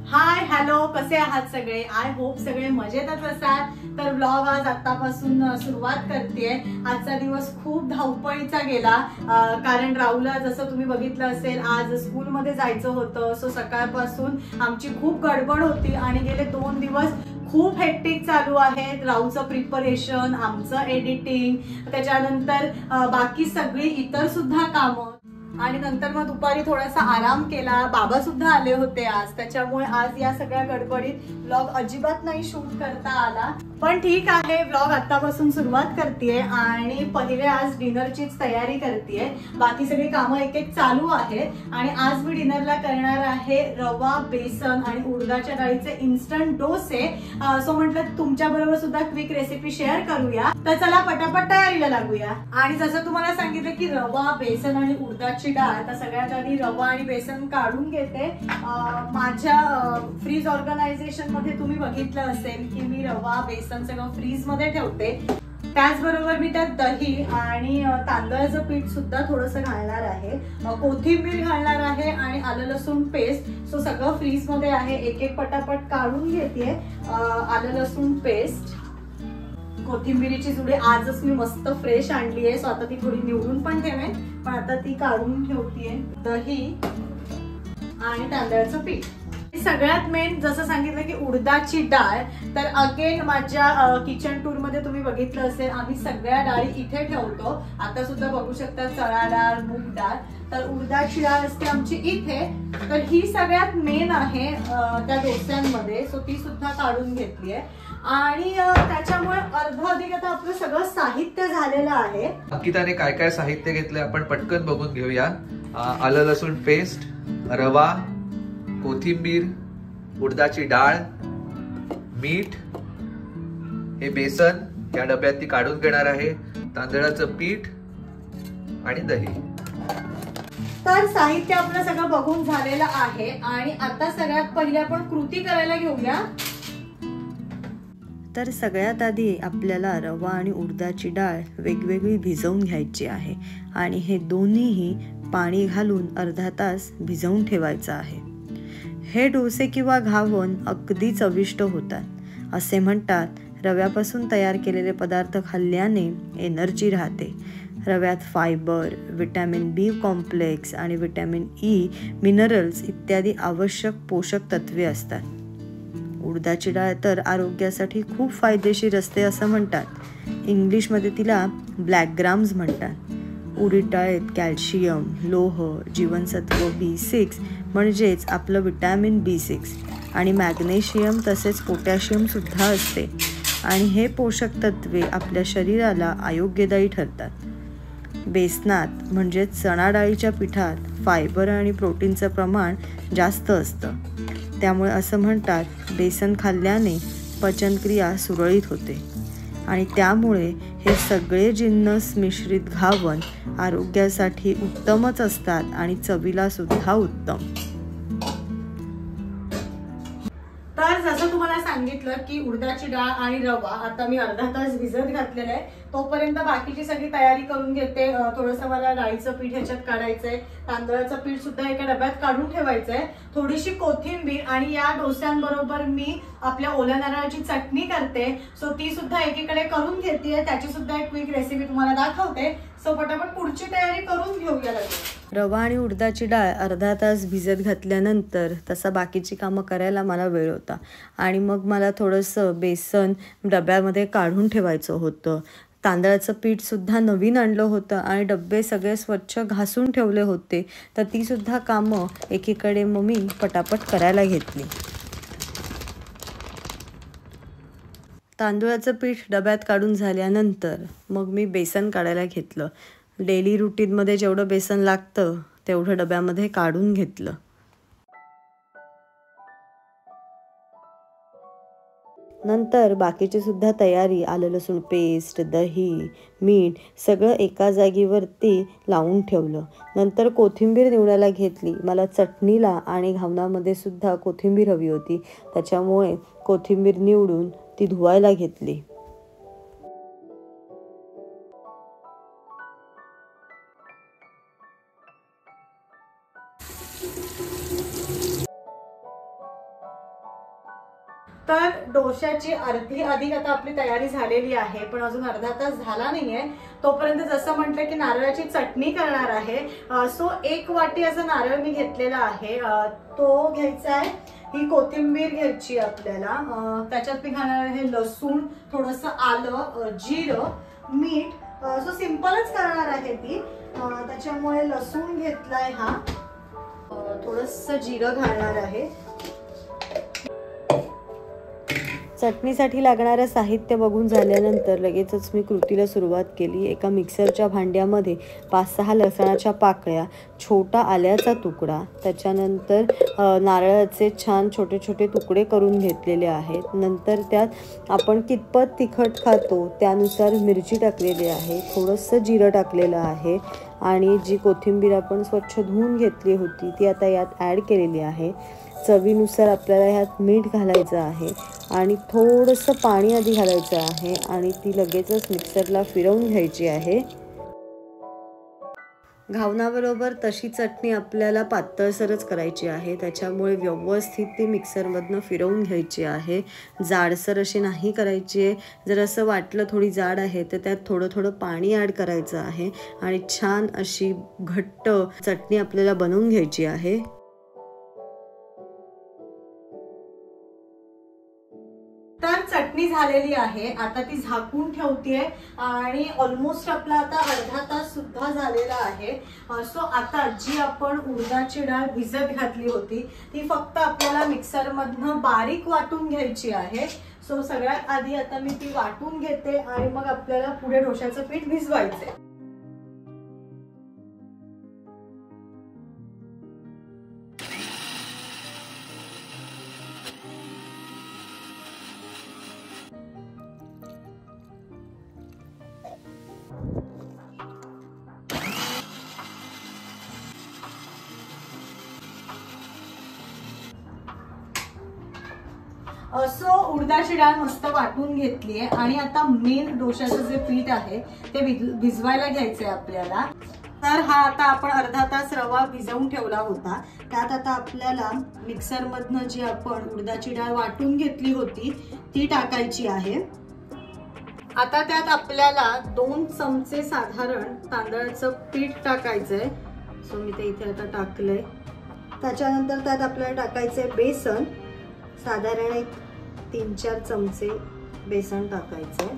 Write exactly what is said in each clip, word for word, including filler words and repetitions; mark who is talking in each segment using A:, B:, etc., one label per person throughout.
A: Hi hello, कसे आहात सगळे? आय होप सगळे मजेतच असाल. तर ब्लॉग आज आतापासून सुरुवात करतेय. आजचा दिवस खूप धावपळीचा गेला, कारण राहुलला जसं तुम्ही बघितलं असेल आज स्कूलमध्ये जायचं होतं. सो सकाळपासून आमची खूप गडबड होती आणि गेले दोन दिवस खूप हेक्टिक चालू आहे. राहुलचं प्रिपरेशन, आमचं एडिटिंग, त्याच्यानंतर बाकी सगळी इतर सुद्धा कामं आणि नंतर मग दुपारी थोडासा आराम केला. बाबा सुद्धा आले होते आज, त्याच्यामुळे आज या सगळ्या गडबडीत ब्लॉग अजिबात नाही शूट करता आला. पण ठीक आहे, ब्लॉग आतापासून सुरुवात करतेय आणि पहिले आज डिनरचीच तयारी करतेय. बाकी सगळी कामं एक एक चालू आहेत आणि आज मी डिनरला करणार आहे रवा, बेसन आणि उडदाच्या डाळीचे इन्स्टंट डोसे. सो म्हटलं तुमच्या बरोबर सुद्धा क्विक रेसिपी शेअर करूया. तर चला पटापट तयारीला लागूया. आणि जसं तुम्हाला सांगितलं की रवा, बेसन आणि उडदाची डाळ, तर सगळ्यात आधी रवा आणि बेसन काढून घेते. माझ्या फ्रीज ऑर्गनायझेशन मध्ये तुम्ही बघितलं असेल की मी रवा, बेसन सगळं फ्रीज मध्ये ठेवते. त्याचबरोबर मी त्यात दही आणि तांदळाचं पीठ सुद्धा थोडंसं घालणार आहे, कोथिंबीर घालणार आहे आणि आलं लसूण पेस्ट. सो सगळं फ्रीज मध्ये आहे. एक एक पटापट काढून घेते. आलं लसूण पेस्ट, कोथिंबीरीची जुडी आजच मी मस्त फ्रेश आणली आहे. सो आता ती थोडी निवडून पण ठेवेन, पण आता ती काढून ठेवतीये. दही आणि तांदळाचं पीठ. सगळ्यात मेन जसं सांगितलं की उडदाची डाळ. तर अगेन माझ्या किचन टूर मध्ये तुम्ही बघितलं असेल आम्ही सगळ्या डाळी इथे ठेवतो. आता सुद्धा बघू शकता चणा डाळ, मूग डाळ. तर उडदाची डाळ असते आमची इथे. तर ही सगळ्यात मेन आहे त्या डोस्यांमध्ये. सो ती सुद्धा काढून घेतली आहे आणि त्याच्यामुळे अर्ध अधिक आता आपलं सगळं साहित्य झालेलं आहे.
B: अंकिताने काय काय साहित्य घेतलंय आपण पटकन बघून घेऊया. आलं लसूण पेस्ट, रवा, कोथिंबीर, उडदाची डाळ, मीठ, हे बेसन या डब्यात ती काढून घेणार आहे, तांदळाचं पीठ आणि दही.
A: तर साहित्य आपलं सगळं बघून झालेलं आहे आणि आता सगळ्यात पहिले आपण कृती करायला घेऊया.
C: तर सगळ्यात आधी आपल्याला रवा आणि उडदाची डाळ वेगवेगळी भिजवून घ्यायची आहे आणि हे दोन्हीही पाणी घालून अर्धा तास भिजवून ठेवायचं आहे. हे डोसे किंवा घावन अगदी चविष्ट होतात. असे म्हणतात रव्यापासून तयार केलेले पदार्थ खाल्ल्याने एनर्जी राहते. रव्यात फायबर, विटॅमिन बी कॉम्प्लेक्स आणि विटॅमिन ई, मिनरल्स इत्यादी आवश्यक पोषक तत्वे असतात. उडदाची डाळ तर आरोग्यासाठी खूप फायदेशीर असते असं म्हणतात. इंग्लिशमध्ये तिला ब्लॅक ग्राम्स म्हणतात. उडीद डाळीत कॅल्शियम, लोह, जीवनसत्व बी सिक्स म्हणजेच आपलं विटॅमिन बी सिक्स आणि मॅग्नेशियम तसेच पोटॅशियम सुद्धा असते आणि हे पोषक तत्वे आपल्या शरीराला आरोग्यदायी ठरतात. बेसनात म्हणजेच चणा डाळीच्या पिठात फायबर आणि प्रोटीनचं प्रमाण जास्त असतं. त्यामुळे असं म्हणतात बेसन खाल्ल्याने पचनक्रिया सुरळीत होते आणि त्यामुळे हे सगळे जिन्नस मिश्रित घावन आरोग्यासाठी उत्तमच असतात आणि चवीला सुद्धा उत्तम.
A: तर जसं तुम्हाला सांगितलं की उडदाची डाळ आणि रवा आता मी अर्धा तास भिजत घातलेला आहे. तोपर्यंत बाकीची सगळी तयारी करून घेते. थोडंसं मला डाळीचं पीठ ह्याच्यात काढायचंय, तांदळाचं पीठ सुद्धा एका डब्यात काढून ठेवायचंय, थोडीशी कोथिंबीर आणि या डोस्यांबरोबर मी आपल्या ओल्या नारळाची चटणी करते. सो ती सुद्धा एकीकडे करून घेते. त्याची सुद्धा एक क्विक रेसिपी तुम्हाला दाखवते. सो पटापट पुढची तयारी करून घेऊया.
C: रवा आणि उडदाची डाळ अर्धा तास भिजत घातल्यानंतर तसा बाकीची कामं करायला मला वेळ होता आणि मग मला थोडंसं बेसन डब्यामध्ये काढून ठेवायचं होतं. तांदळाचं पीठसुद्धा नवीन आणलं होतं आणि डब्बे सगळे स्वच्छ घासून ठेवले होते. तर तीसुद्धा कामं एकीकडे मग मी पटापट करायला घेतली. तांदूळाचं पीठ डब्यात काढून झाल्यानंतर मग मी बेसन काढायला घेतलं. डेली रुटीनमध्ये जेवढं बेसन लागतं तेवढं डब्यामध्ये काढून घेतलं. नंतर बाकीची सुद्धा तयारी, आलं लसूण पेस्ट, दही, मीठ सगळं एका जागेवरती लावून ठेवलं. नंतर कोथिंबीर निवडायला घेतली. मला चटणीला आणि घावनामध्ये सुद्धा कोथिंबीर हवी होती, त्याच्यामुळे कोथिंबीर निवडून ती धुवायला घेतली.
A: तर डोश्याची अर्धी अधिक आता आपली तयारी झालेली आहे, पण अजून अर्धा तास झाला नाहीये. तोपर्यंत जसं म्हटलं की नारळाची चटणी करणार आहे. सो एक वाटी असं नारळ मी घेतलेला आहे, तो घ्यायचा आहे. ही कोथिंबीर घ्यायची आपल्याला, त्याच्यात मी घालणार आहे लसूण, थोडंसं आलं, जिरं, मीठ. सो सिंपलच करणार आहे ती, त्याच्यामुळे लसूण घेतलाय हा, थोडंसं जिरं घालणार आहे.
C: चटणीसाठी लागणारं साहित्य बघून झाल्यानंतर लगेचच मी कृतीला सुरुवात केली. एका मिक्सरच्या भांड्यामध्ये पाच सहा लसणाच्या पाकळ्या, छोटा आल्याचा तुकडा, त्याच्यानंतर नारळाचे छान छोटे छोटे तुकडे करून घेतलेले आहेत. नंतर त्यात आपण कितपत तिखट खातो त्यानुसार मिरची टाकलेली आहे, थोडंसं जिरं टाकलेलं आहे आणि जी कोथिंबीर आपण स्वच्छ धुवून घेतली होती ती आता यात ॲड केलेली आहे. चवीनुसार आपल्याला ह्यात मीठ घालायचं आहे आणि थोडंसं पाणी आधी घालायचं आहे आणि ती लगेचच मिक्सरला फिरवून घ्यायची आहे. घावनाबरोबर तशी चटणी आपल्याला पातळसरच करायची आहे, त्याच्यामुळे व्यवस्थित ती मिक्सरमधनं फिरवून घ्यायची आहे. जाडसर अशी नाही करायची आहे. जर असं वाटलं थोडी जाड आहे तर त्यात थोडं थोडं पाणी ॲड करायचं आहे आणि छान अशी घट्ट चटणी आपल्याला बनवून घ्यायची आहे.
A: तर चटणी झालेली आहे, आता ती झाकून ठेवतेय आणि ऑलमोस्ट आपला आता अर्धा तास सुद्धा झालेला आहे. सो आता जी आपण उडदाची डाळ भिजत घातली होती ती फक्त आपल्याला मिक्सर मधनं बारीक वाटून घ्यायची आहे. सो सगळ्यात आधी आता मी ती वाटून घेते आणि मग आपल्याला पुढे डोश्याचं पीठ भिजवायचंय. सो उडदाची डाळ मस्त वाटून घेतली आहे आणि आता मेन डोश्याचं जे पीठ आहे ते भिजवायला घ्यायचंय आपल्याला. तर हा आता आपण अर्धा तास रवा भिजवून ठेवला होता, त्यात आता आपल्याला मिक्सर मधनं जी आपण उडदाची डाळ वाटून घेतली होती ती टाकायची आहे. आता त्यात आपल्याला दोन चमचे साधारण तांदळाचं पीठ टाकायचंय. सो मी ते इथे आता टाकलंय. त्याच्यानंतर त्यात आपल्याला टाकायचंय बेसन, साधारण एक तीन चार चमचे बेसन टाकायचे.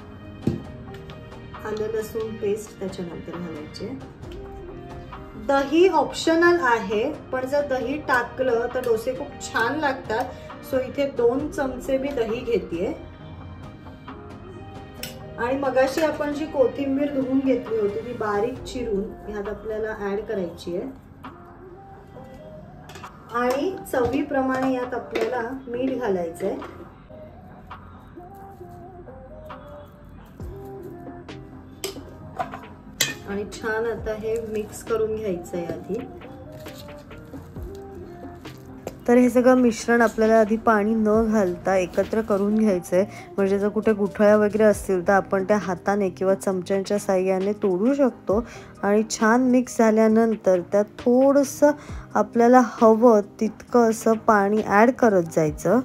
A: आलं लसूण पेस्ट त्याच्यानंतर घालायचे. दही ऑप्शनल आहे, पण जर दही टाकलं तर डोसे खूप छान लागतात. सो इथे दोन चमचे मी दही घेतेय आणि मगाशी आपण जी कोथिंबीर धुवून घेतली होती ती बारीक चिरून ह्यात आपल्याला ऍड करायची आहे आणि चवीप्रमाणे यात आपल्याला मीठ घालायचंय. आणि छान आता हे मिक्स करून घ्यायचंय आधी.
C: तर हे सगळं मिश्रण आपल्याला आधी पाणी न घालता एकत्र करून घ्यायचंय, म्हणजे जर कुठे गुठळ्या वगैरे असतील तर आपण त्या हाताने किंवा चमच्यांच्या साहाय्याने तोडू शकतो. आणि छान मिक्स झाल्यानंतर त्यात थोडंसं आपल्याला हवं तितकं असं पाणी ॲड करत जायचं.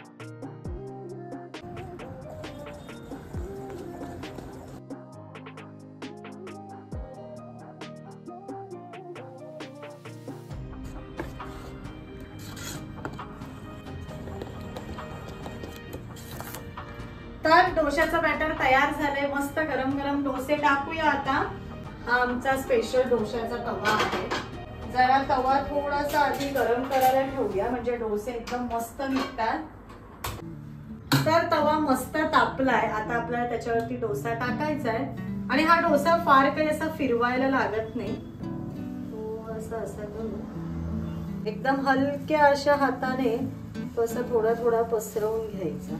A: तर डोश्याचं बॅटर तयार झालंय. मस्त गरम गरम डोसे टाकूया आता. हा आमचा स्पेशल डोश्याचा तवा आहे. जरा तवा थोडासा आधी गरम करायला ठेवूया म्हणजे डोसे एकदम मस्त निघतात. तर तवा मस्त तापलाय. आता आपल्याला त्याच्यावरती डोसा टाकायचा आहे आणि हा डोसा फार काही असा फिरवायला लागत नाही. थोडासा असा करून एकदम हलक्या अशा हाताने तो असा थोडा थोडा पसरवून घ्यायचा.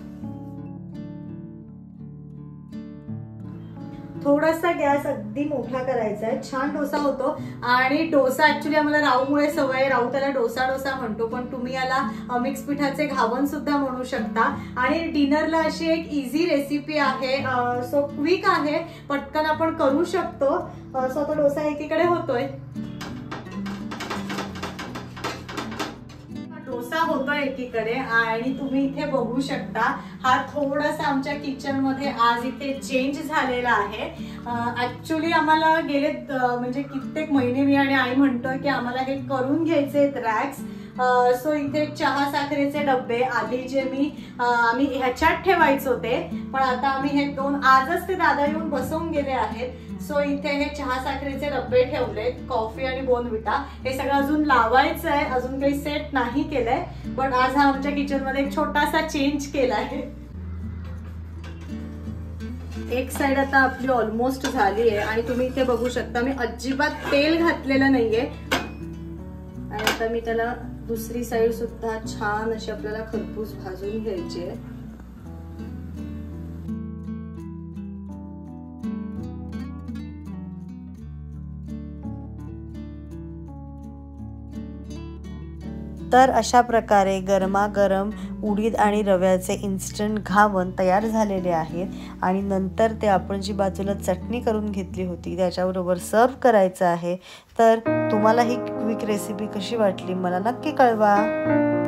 A: थोडासा गॅस अगदी मोठा करायचा आहे. छान डोसा होतो आणि डोसा ऍक्च्युली आम्हाला राऊमुळे सवय, राऊ त्याला डोसा डोसा म्हणतो, पण तुम्ही याला मिक्स पिठाचे घावन सुद्धा म्हणू शकता. आणि डिनरला अशी एक इझी रेसिपी आहे. सो क्विक आहे, पटकन आपण करू शकतो. सो तो डोसा एकीकडे होतोय. डोसा होतोय एकीकडे आणि तुम्ही इथे बघू शकता हा थोडासा आमच्या किचन मध्ये आज इथे चेंज झालेला आहे. ऍक्च्युली आम्हाला गेले म्हणजे कित्येक महिने मी आणि आई म्हणतोय की आम्हाला हे करून घ्यायचे रॅक्स. सो इथे चहा साखरेचे डब्बे आधी जे मी आम्ही ह्याच्यात ठेवायचे होते, पण आता आम्ही हे दोन आजच ते दादा येऊन बसवून गेले आहेत. सो इथे हे चहा साखरेचे डब्बे ठेवले, कॉफी आणि बोर्नव्हिटा. हे सगळं अजून लावायचं आहे, अजून काही सेट नाही केलंय, पण आज हा आमच्या किचन मध्ये एक छोटासा चेंज केला आहे. एक साइड आता आपली ऑलमोस्ट झाली आहे आणि तुम्ही इथे बघू शकता मी अजिबात तेल घातलेलं नाहीये. आणि आता मी त्याला दुसरी साइड सुद्धा छान अशी आपल्याला खरपूस भाजून घ्यायची आहे.
C: तर अशा प्रकारे गरमागरम उडीद आणि रव्याचे इन्स्टंट घावन तयार झालेले आहेत आणि नंतर ते आपण जी बाजूला चटणी करून घेतली होती त्याच्याबरोबर सर्व करायचं आहे. तर तुम्हाला ही क्विक रेसिपी कशी वाटली मला नक्की कळवा.